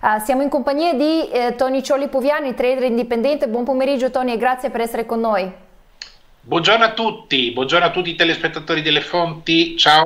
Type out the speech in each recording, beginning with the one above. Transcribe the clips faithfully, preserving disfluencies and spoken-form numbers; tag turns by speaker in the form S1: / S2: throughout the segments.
S1: Uh, siamo in compagnia di eh, Tony Ciolli Puviani, trader indipendente. Buon pomeriggio Tony e grazie per essere con noi.
S2: Buongiorno a tutti, buongiorno a tutti i telespettatori delle fonti, ciao.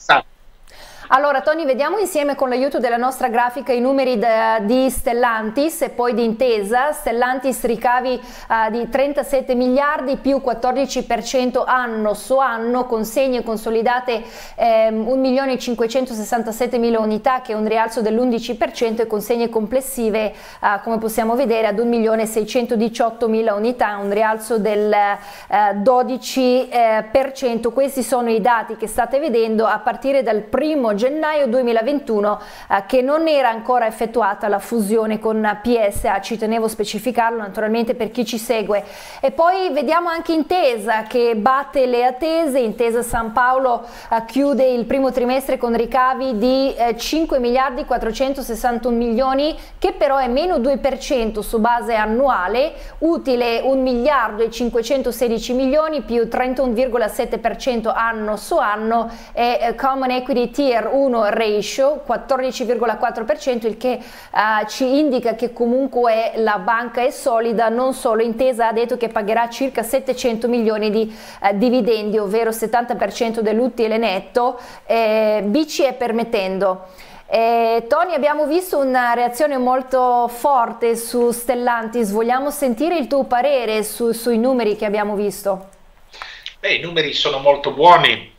S1: Allora Tony, vediamo insieme con l'aiuto della nostra grafica i numeri di Stellantis e poi di Intesa. Stellantis ricavi uh, di trentasette miliardi più quattordici per cento anno su anno, consegne consolidate eh, un milione cinquecentosessantasette mila unità, che è un rialzo dell'undici per cento, e consegne complessive uh, come possiamo vedere ad un milione seicentodiciotto mila unità, un rialzo del uh, dodici per cento. Questi sono i dati che state vedendo a partire dal primo gennaio duemilaventuno, eh, che non era ancora effettuata la fusione con P S A, ci tenevo a specificarlo naturalmente per chi ci segue. E poi vediamo anche Intesa che batte le attese. Intesa San Paolo eh, chiude il primo trimestre con ricavi di eh, cinque miliardi quattrocentosessantuno milioni, che però è meno due per cento su base annuale, utile un miliardo e cinquecentosedici milioni più trentuno virgola sette per cento anno su anno, e eh, Common Equity Tier uno ratio quattordici virgola quattro per cento, il che uh, ci indica che comunque la banca è solida. Non solo, Intesa ha detto che pagherà circa settecento milioni di uh, dividendi, ovvero settanta per cento dell'utile netto, eh, B C E permettendo. Eh, Tony, abbiamo visto una reazione molto forte su Stellantis, vogliamo sentire il tuo parere su, sui numeri che abbiamo visto?
S2: Beh, i numeri sono molto buoni.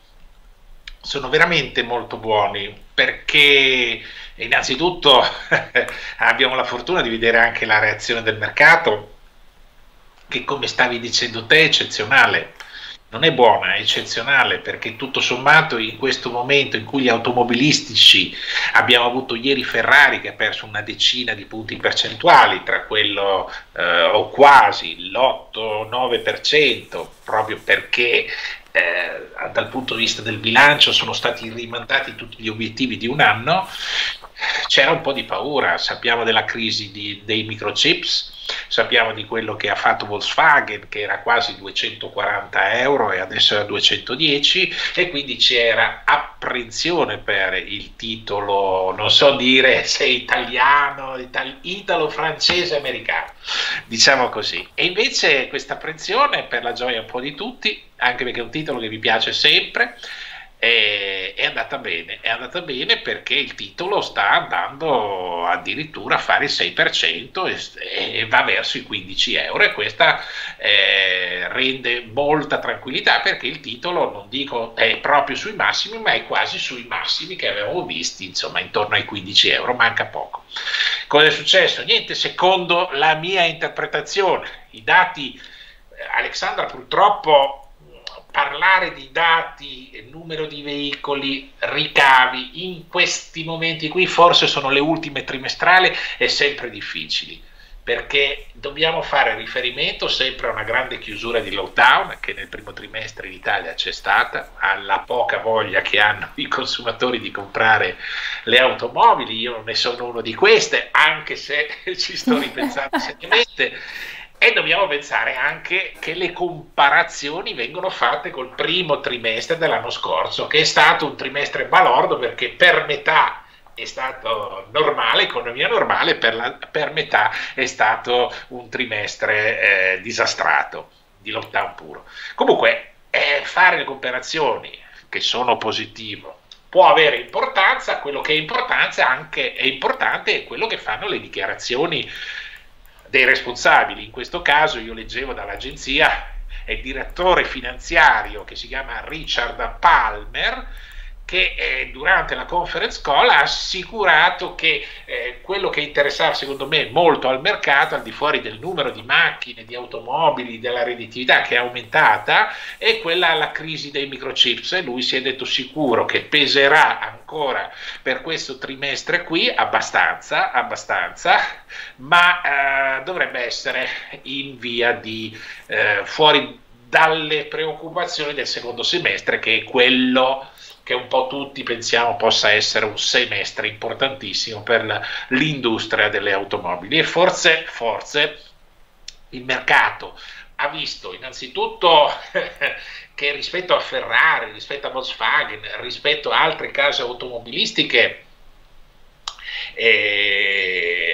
S2: Sono veramente molto buoni, perché innanzitutto abbiamo la fortuna di vedere anche la reazione del mercato, che, come stavi dicendo te, è eccezionale. Non è buona, è eccezionale, perché tutto sommato in questo momento in cui gli automobilistici, abbiamo avuto ieri Ferrari che ha perso una decina di punti percentuali, tra quello eh, o quasi l'otto nove per cento, proprio perché Eh, dal punto di vista del bilancio sono stati rimandati tutti gli obiettivi di un anno. C'era un po' di paura, sappiamo della crisi di, dei microchips, sappiamo di quello che ha fatto Volkswagen, che era quasi duecentoquaranta euro e adesso è a duecentodieci, e quindi c'era apprensione per il titolo, non so dire se italiano, itali, italo-francese, americano, diciamo così. E invece questa apprensione, per la gioia un po' di tutti, anche perché è un titolo che mi piace sempre, è, è andata bene, è andata bene perché il titolo sta andando addirittura a fare il sei per cento e, e va verso i quindici euro, e questa eh, rende molta tranquillità, perché il titolo, non dico è proprio sui massimi, ma è quasi sui massimi che avevamo visti, insomma intorno ai quindici euro, manca poco. Cosa è successo? Niente, secondo la mia interpretazione, i dati, Alexandra, purtroppo parlare di dati, numero di veicoli, ricavi in questi momenti qui, forse sono le ultime trimestrali, è sempre difficili, perché dobbiamo fare riferimento sempre a una grande chiusura di lockdown che nel primo trimestre in Italia c'è stata, alla poca voglia che hanno i consumatori di comprare le automobili. Io non ne sono uno di queste, anche se ci sto ripensando seriamente. E dobbiamo pensare anche che le comparazioni vengono fatte col primo trimestre dell'anno scorso, che è stato un trimestre balordo, perché per metà è stato normale, economia normale, per, la, per metà è stato un trimestre eh, disastrato, di lockdown puro. Comunque, eh, fare le comparazioni, che sono positivo, può avere importanza. Quello che è importanza anche è importante è quello che fanno le dichiarazioni dei responsabili. In questo caso io leggevo dall'agenzia il direttore finanziario, che si chiama Richard Palmer, che eh, durante la conference call ha assicurato che eh, quello che interessava secondo me molto al mercato, al di fuori del numero di macchine, di automobili, della redditività che è aumentata, è quella la crisi dei microchips, e lui si è detto sicuro che peserà ancora per questo trimestre qui abbastanza, abbastanza, ma eh, dovrebbe essere in via di eh, fuori dalle preoccupazioni del secondo semestre, che è quello che un po' tutti pensiamo possa essere un semestre importantissimo per l'industria delle automobili. E forse, forse il mercato ha visto innanzitutto che rispetto a Ferrari, rispetto a Volkswagen, rispetto a altre case automobilistiche, eh,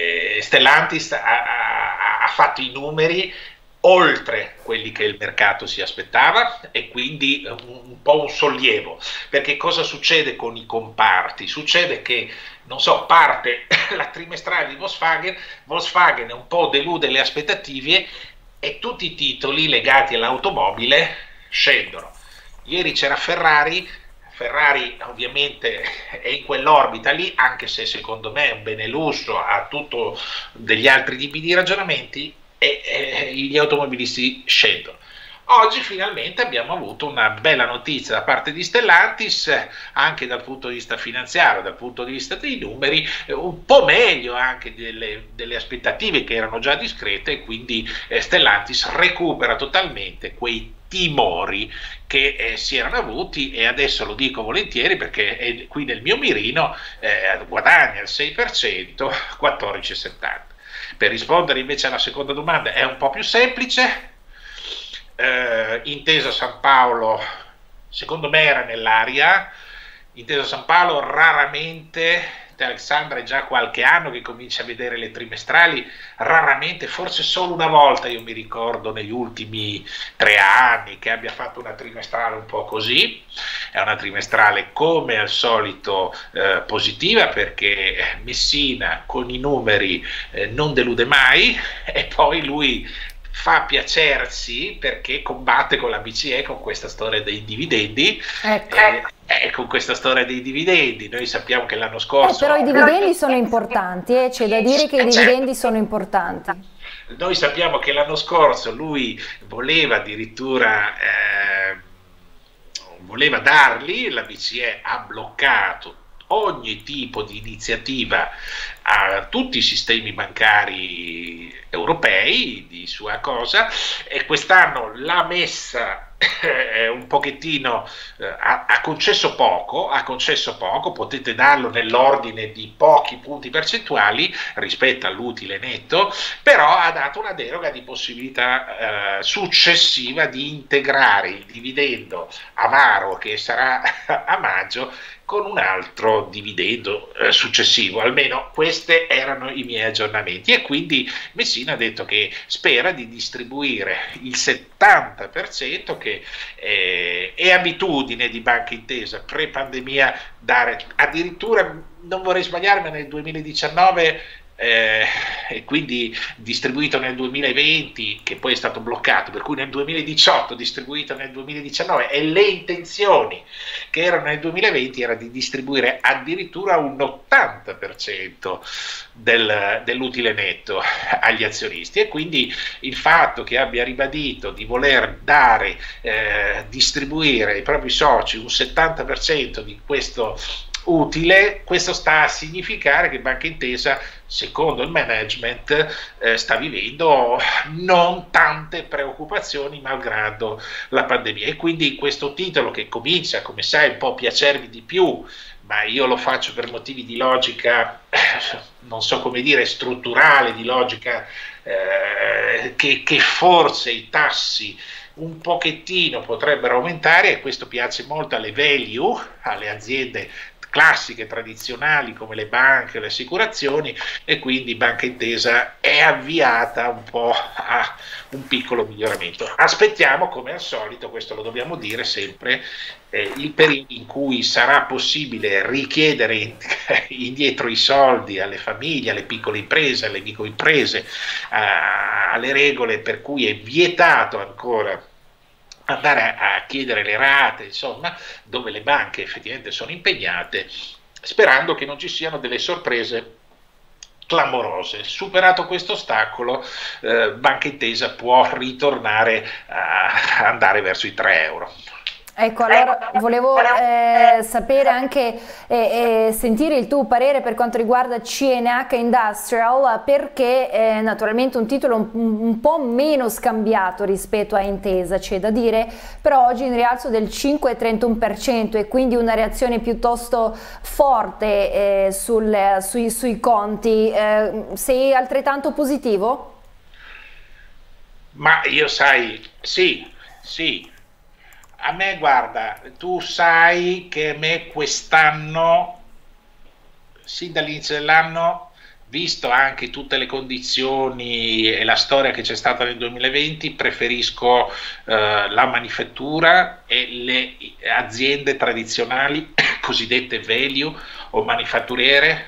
S2: Stellantis ha, ha, ha fatto i numeri oltre quelli che il mercato si aspettava e quindi un, un po' un sollievo, perché cosa succede con i comparti? Succede che, non so, parte la trimestrale di Volkswagen, Volkswagen un po' delude le aspettative e tutti i titoli legati all'automobile scendono. Ieri c'era Ferrari, Ferrari ovviamente è in quell'orbita lì, anche se secondo me è un Benelux, ha tutto degli altri tipi di ragionamenti, e, e gli automobilisti scendono. Oggi finalmente abbiamo avuto una bella notizia da parte di Stellantis, anche dal punto di vista finanziario, dal punto di vista dei numeri, un po' meglio anche delle, delle aspettative che erano già discrete, e quindi eh, Stellantis recupera totalmente quei timori che eh, si erano avuti, e adesso lo dico volentieri perché è qui nel mio mirino, eh, guadagna il sei per cento, quattordici virgola settanta. Per rispondere invece alla seconda domanda è un po' più semplice. Eh, Intesa San Paolo secondo me era nell'aria. Intesa San Paolo raramente, Alexandra è già qualche anno che comincia a vedere le trimestrali, raramente, forse solo una volta io mi ricordo negli ultimi tre anni che abbia fatto una trimestrale un po' così. È una trimestrale come al solito eh, positiva, perché Messina con i numeri eh, non delude mai, e poi lui fa piacersi perché combatte con la B C E con questa storia dei dividendi. Ecco. Eh, eh, con questa storia dei dividendi noi sappiamo che l'anno scorso...
S1: Eh, però i dividendi sono importanti, eh? C'è da dire che i dividendi sono importanti.
S2: Noi sappiamo che l'anno scorso lui voleva addirittura... Eh, voleva darli, la B C E ha bloccato ogni tipo di iniziativa a tutti i sistemi bancari europei di sua cosa, e quest'anno l'ha messa eh, un pochettino, eh, ha, ha concesso poco, ha concesso poco, potete darlo nell'ordine di pochi punti percentuali rispetto all'utile netto, però ha dato una deroga di possibilità eh, successiva di integrare il dividendo amaro che sarà a maggio con un altro dividendo eh, successivo. Almeno questi erano i miei aggiornamenti, e quindi Messina ha detto che spera di distribuire il settanta per cento, che eh, è abitudine di Banca Intesa pre-pandemia dare, addirittura non vorrei sbagliarmi, nel duemiladiciannove eh, e quindi distribuito nel duemilaventi, che poi è stato bloccato, per cui nel duemiladiciotto distribuito nel duemiladiciannove, e le intenzioni che erano nel duemilaventi era di distribuire addirittura un ottanta per cento del, dell'utile netto agli azionisti. E quindi il fatto che abbia ribadito di voler dare, eh, distribuire ai propri soci un settanta per cento di questo utile, questo sta a significare che Banca Intesa, secondo il management, eh, sta vivendo non tante preoccupazioni malgrado la pandemia. E quindi questo titolo, che comincia, come sai, un po' a piacermi di più, ma io lo faccio per motivi di logica, non so come dire, strutturale, di logica eh, che, che forse i tassi un pochettino potrebbero aumentare, e questo piace molto alle value, alle aziende classiche, tradizionali, come le banche, le assicurazioni, e quindi Banca Intesa è avviata un po' a un piccolo miglioramento. Aspettiamo, come al solito, questo lo dobbiamo dire sempre, eh, il periodo in cui sarà possibile richiedere indietro i soldi alle famiglie, alle piccole imprese, alle microimprese, a, alle regole per cui è vietato ancora andare a, a chiedere le rate, insomma, dove le banche effettivamente sono impegnate, sperando che non ci siano delle sorprese clamorose. Superato questo ostacolo, eh, Banca Intesa può ritornare a andare verso i tre euro.
S1: Ecco, allora volevo eh, sapere anche e eh, sentire il tuo parere per quanto riguarda C N H Industrial, perché è naturalmente un titolo un, un po' meno scambiato rispetto a Intesa, c'è da dire, però oggi in rialzo del cinque virgola trentuno per cento, e quindi una reazione piuttosto forte eh, sul, sui, sui conti. Eh, sei altrettanto positivo?
S2: Ma io sai, sì, sì. A me, guarda, tu sai che a me quest'anno, sin dall'inizio dell'anno, visto anche tutte le condizioni e la storia che c'è stata nel duemilaventi, preferisco eh, la manifattura e le aziende tradizionali, cosiddette value o manifatturiere,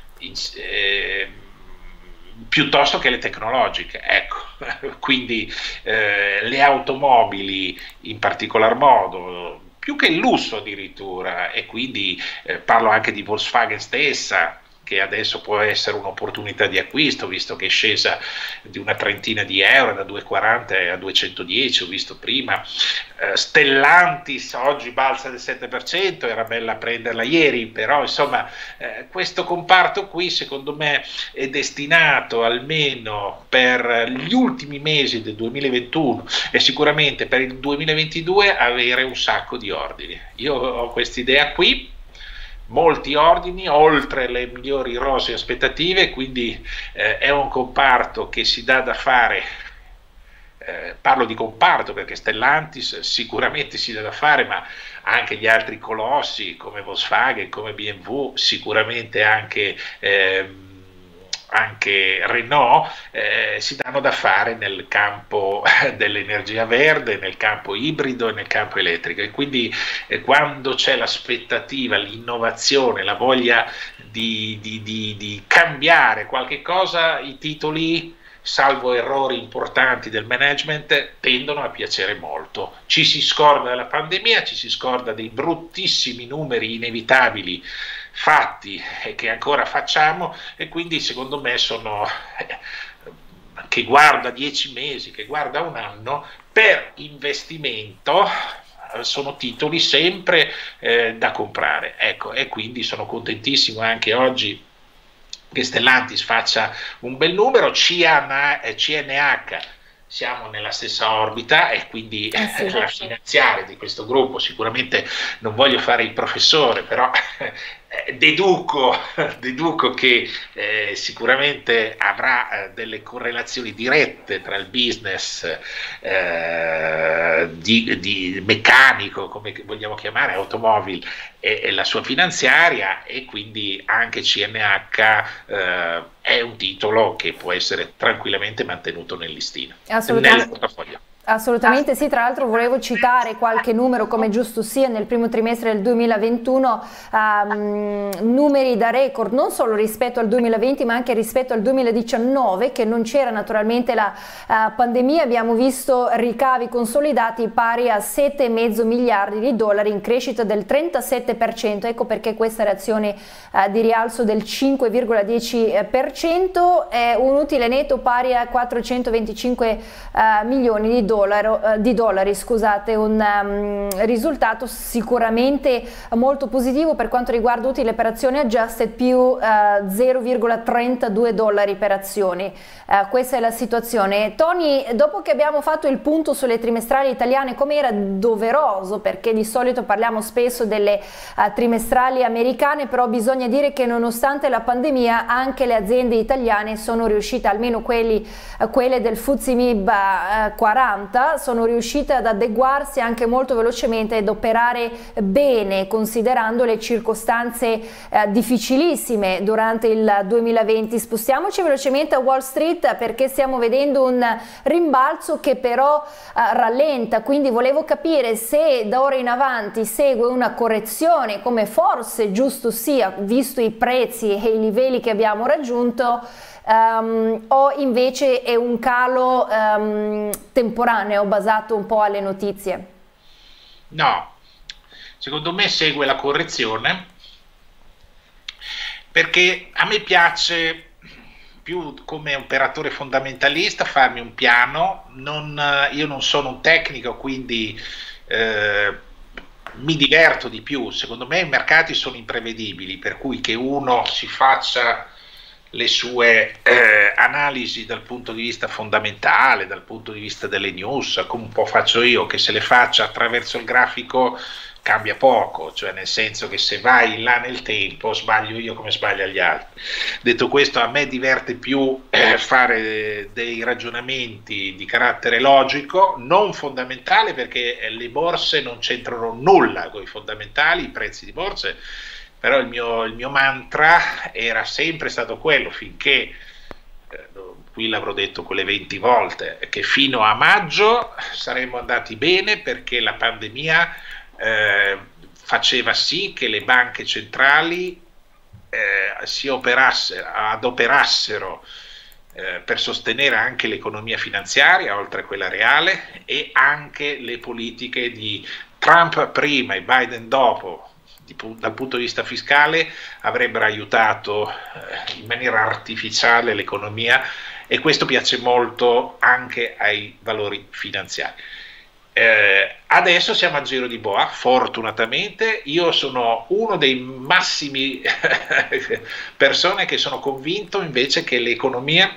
S2: eh, piuttosto che le tecnologiche, ecco. Quindi eh, le automobili in particolar modo, più che il lusso addirittura, e quindi eh, parlo anche di Volkswagen stessa, che adesso può essere un'opportunità di acquisto, visto che è scesa di una trentina di euro, da duecentoquaranta a duecentodieci, ho visto prima. Eh, Stellantis oggi balza del sette per cento, era bella prenderla ieri, però insomma eh, questo comparto qui secondo me è destinato almeno per gli ultimi mesi del duemilaventuno e sicuramente per il duemilaventidue avere un sacco di ordini. Io ho quest'idea qui, molti ordini, oltre le migliori rosee aspettative, quindi eh, è un comparto che si dà da fare, eh, parlo di comparto perché Stellantis sicuramente si dà da fare, ma anche gli altri colossi come Volkswagen, come B M W, sicuramente anche eh, anche Renault, eh, si danno da fare nel campo dell'energia verde, nel campo ibrido e nel campo elettrico, e quindi eh, quando c'è l'aspettativa, l'innovazione, la voglia di, di, di, di cambiare qualche cosa, i titoli, salvo errori importanti del management, tendono a piacere molto. Ci si scorda della pandemia, ci si scorda dei bruttissimi numeri inevitabili fatti e che ancora facciamo, e quindi secondo me sono eh, che guarda dieci mesi, che guarda un anno, per investimento sono titoli sempre eh, da comprare, ecco. E quindi sono contentissimo anche oggi che Stellantis faccia un bel numero. C N H siamo nella stessa orbita, e quindi eh sì, la finanziaria di questo gruppo, sicuramente non voglio fare il professore, però eh, deduco, deduco che eh, sicuramente avrà eh, delle correlazioni dirette tra il business eh, di, di meccanico, come vogliamo chiamare, automobile, e, e la sua finanziaria, e quindi anche C N H eh, è un titolo che può essere tranquillamente mantenuto nel listino, nel portafoglio.
S1: Assolutamente sì, tra l'altro volevo citare qualche numero, come giusto sia, nel primo trimestre del duemilaventuno, um, numeri da record non solo rispetto al duemilaventi ma anche rispetto al duemiladiciannove, che non c'era naturalmente la uh, pandemia. Abbiamo visto ricavi consolidati pari a sette virgola cinque miliardi di dollari, in crescita del trentasette per cento, ecco perché questa reazione uh, di rialzo del cinque virgola dieci per cento, è un utile netto pari a quattrocentoventicinque uh, milioni di dollari. Dollaro, eh, di dollari, scusate, un um, risultato sicuramente molto positivo per quanto riguarda utile per azione adjusted, più uh, zero virgola trentadue dollari per azione. Uh, questa è la situazione. Tony, dopo che abbiamo fatto il punto sulle trimestrali italiane, come era doveroso, perché di solito parliamo spesso delle uh, trimestrali americane, però bisogna dire che nonostante la pandemia anche le aziende italiane sono riuscite, almeno quelli, uh, quelle del F T S E M I B uh, quaranta, sono riuscite ad adeguarsi anche molto velocemente ed operare bene, considerando le circostanze eh, difficilissime durante il duemilaventi. Spostiamoci velocemente a Wall Street, perché stiamo vedendo un rimbalzo che però eh, rallenta, quindi volevo capire se da ora in avanti segue una correzione, come forse giusto sia, visto i prezzi e i livelli che abbiamo raggiunto, Um, o invece è un calo um, temporaneo basato un po' alle notizie?
S2: No, secondo me segue la correzione, perché a me piace più come operatore fondamentalista farmi un piano. Non, io non sono un tecnico, quindi eh, mi diverto di più. Secondo me i mercati sono imprevedibili, per cui che uno si faccia le sue eh, analisi dal punto di vista fondamentale, dal punto di vista delle news, come un po' faccio io, che se le faccia attraverso il grafico cambia poco, cioè nel senso che se vai là nel tempo sbaglio io come sbagliano gli altri. Detto questo, a me diverte più eh, fare dei ragionamenti di carattere logico, non fondamentale, perché le borse non c'entrano nulla con i fondamentali, i prezzi di borse però il mio, il mio mantra era sempre stato quello, finché, eh, qui l'avrò detto quelle venti volte, che fino a maggio saremmo andati bene perché la pandemia eh, faceva sì che le banche centrali eh, si operassero, adoperassero eh, per sostenere anche l'economia finanziaria, oltre a quella reale, e anche le politiche di Trump prima e Biden dopo, di, dal punto di vista fiscale, avrebbero aiutato eh, in maniera artificiale l'economia, e questo piace molto anche ai valori finanziari. Eh, adesso siamo a giro di boa, fortunatamente. Io sono uno dei massimi persone che sono convinto invece che l'economia,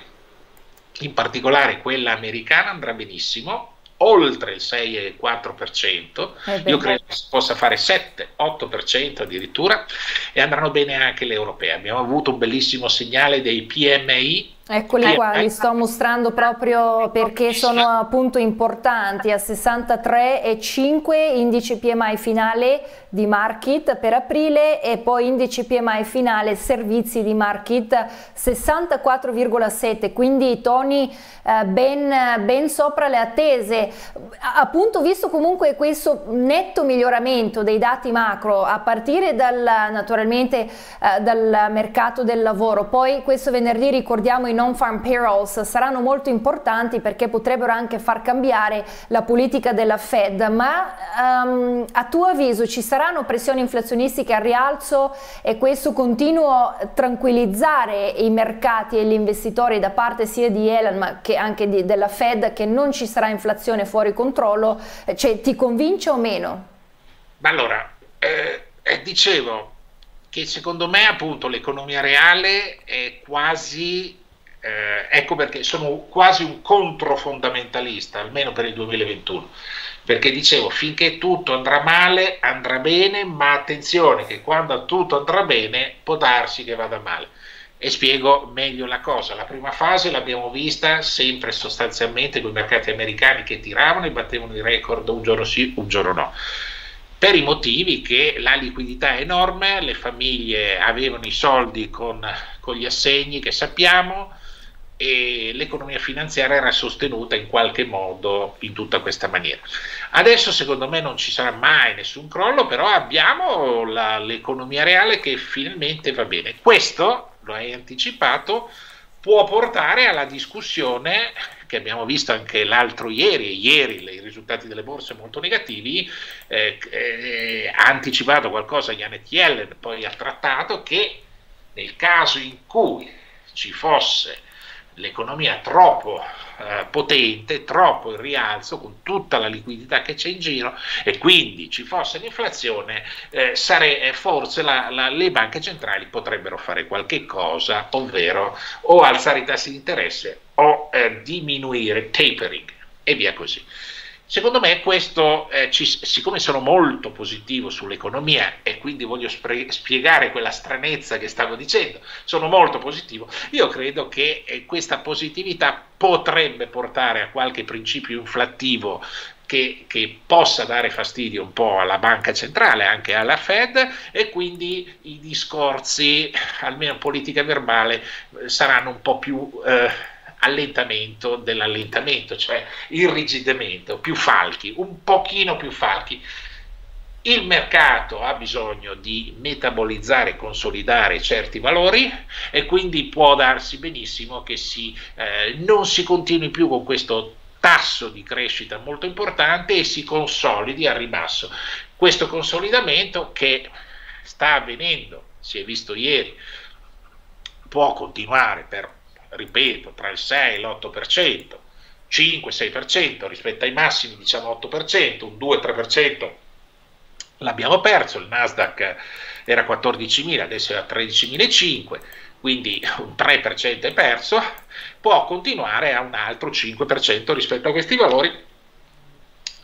S2: in particolare quella americana, andrà benissimo, oltre il sei virgola quattro per cento, io credo che si possa fare sette otto per cento addirittura, e andranno bene anche le europee. Abbiamo avuto un bellissimo segnale dei P M I.
S1: Eccoli qua, li sto mostrando proprio perché sono appunto importanti, a sessantatré virgola cinque indice P M I finale di market per aprile, e poi indice P M I finale servizi di market sessantaquattro virgola sette, quindi toni eh, ben, ben sopra le attese. Appunto, visto comunque questo netto miglioramento dei dati macro a partire dal, naturalmente eh, dal mercato del lavoro, poi questo venerdì ricordiamo i non-farm payrolls saranno molto importanti perché potrebbero anche far cambiare la politica della Fed, ma um, a tuo avviso ci saranno pressioni inflazionistiche al rialzo, e questo continua a tranquillizzare i mercati e gli investitori da parte sia di Yellen ma che anche di, della Fed, che non ci sarà inflazione fuori controllo? Cioè, ti convince o meno?
S2: Allora, eh, eh, dicevo che secondo me appunto l'economia reale è quasi... Eh, ecco perché sono quasi un controfondamentalista, almeno per il duemilaventuno, perché dicevo, finché tutto andrà male andrà bene, ma attenzione che quando tutto andrà bene può darsi che vada male, e spiego meglio la cosa. La prima fase l'abbiamo vista sempre sostanzialmente con i mercati americani che tiravano e battevano i record un giorno sì, un giorno no, per i motivi che la liquidità è enorme, le famiglie avevano i soldi con, con gli assegni che sappiamo, e l'economia finanziaria era sostenuta in qualche modo in tutta questa maniera. Adesso secondo me non ci sarà mai nessun crollo, però abbiamo l'economia reale che finalmente va bene. Questo, lo hai anticipato, può portare alla discussione che abbiamo visto anche l'altro ieri, e ieri i risultati delle borse molto negativi, eh, eh, ha anticipato qualcosa Janet Yellen, poi ha trattato che nel caso in cui ci fosse l'economia troppo eh, potente, troppo in rialzo con tutta la liquidità che c'è in giro, e quindi ci fosse l'inflazione, eh, sare, forse la, la, le banche centrali potrebbero fare qualche cosa, ovvero o alzare i tassi di interesse o eh, diminuire, tapering, e via così. Secondo me questo, eh, ci, siccome sono molto positivo sull'economia, e quindi voglio spiegare quella stranezza che stavo dicendo, sono molto positivo, io credo che eh, questa positività potrebbe portare a qualche principio inflattivo che, che possa dare fastidio un po' alla banca centrale, anche alla Fed, e quindi i discorsi, almeno politica verbale, saranno un po' più... Eh, allentamento dell'allentamento, cioè irrigidimento, più falchi, un pochino più falchi. Il mercato ha bisogno di metabolizzare e consolidare certi valori, e quindi può darsi benissimo che si, eh, non si continui più con questo tasso di crescita molto importante e si consolidi al ribasso. Questo consolidamento che sta avvenendo, si è visto ieri, può continuare per, ripeto, tra il sei e l'otto per cento, cinque sei per cento rispetto ai massimi, diciamo otto per cento, un due tre per cento l'abbiamo perso, il Nasdaq era quattordicimila, adesso è a tredicimilacinquecento, quindi un tre per cento è perso, può continuare a un altro cinque per cento rispetto a questi valori,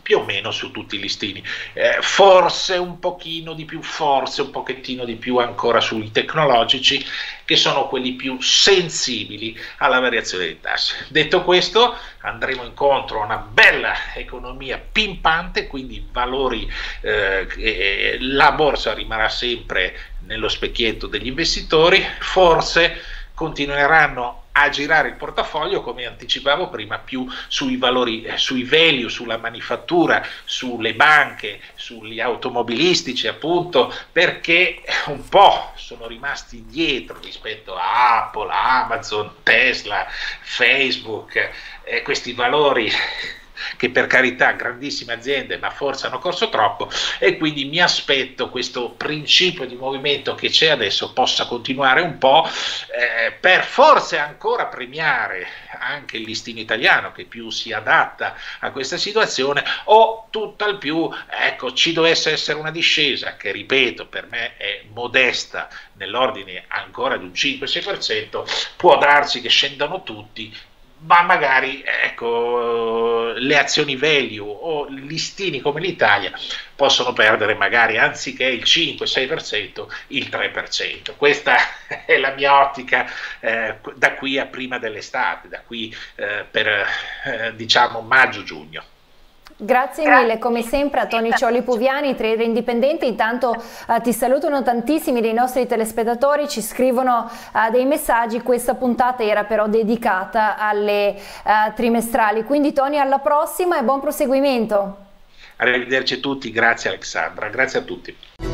S2: più o meno su tutti i listini, eh, forse un pochino di più, forse un pochettino di più ancora sui tecnologici, che sono quelli più sensibili alla variazione dei tassi. Detto questo, andremo incontro a una bella economia pimpante, quindi valori, eh, eh, la borsa rimarrà sempre nello specchietto degli investitori, forse continueranno a girare il portafoglio, come anticipavo prima, più sui valori, eh, sui value, sulla manifattura, sulle banche, sugli automobilistici appunto, perché un po' sono rimasti indietro rispetto a Apple, Amazon, Tesla, Facebook, eh, questi valori che per carità grandissime aziende, ma forse hanno corso troppo, e quindi mi aspetto questo principio di movimento che c'è adesso possa continuare un po', eh, per forse ancora premiare anche il listino italiano che più si adatta a questa situazione, o tutt'al più, ecco, ci dovesse essere una discesa che, ripeto, per me è modesta, nell'ordine ancora di un cinque sei per cento, può darsi che scendano tutti, ma magari, ecco, le azioni value o listini come l'Italia possono perdere magari, anziché il cinque sei per cento, il tre per cento. Questa è la mia ottica, eh, da qui a prima dell'estate, da qui eh, per eh, diciamo maggio-giugno.
S1: Grazie mille, come sempre, a Tony Ciolli Puviani, trader indipendente. Intanto eh, ti salutano tantissimi dei nostri telespettatori, ci scrivono eh, dei messaggi. Questa puntata era però dedicata alle eh, trimestrali, quindi Tony, alla prossima e buon proseguimento.
S2: Arrivederci a tutti, grazie Alexandra, grazie a tutti.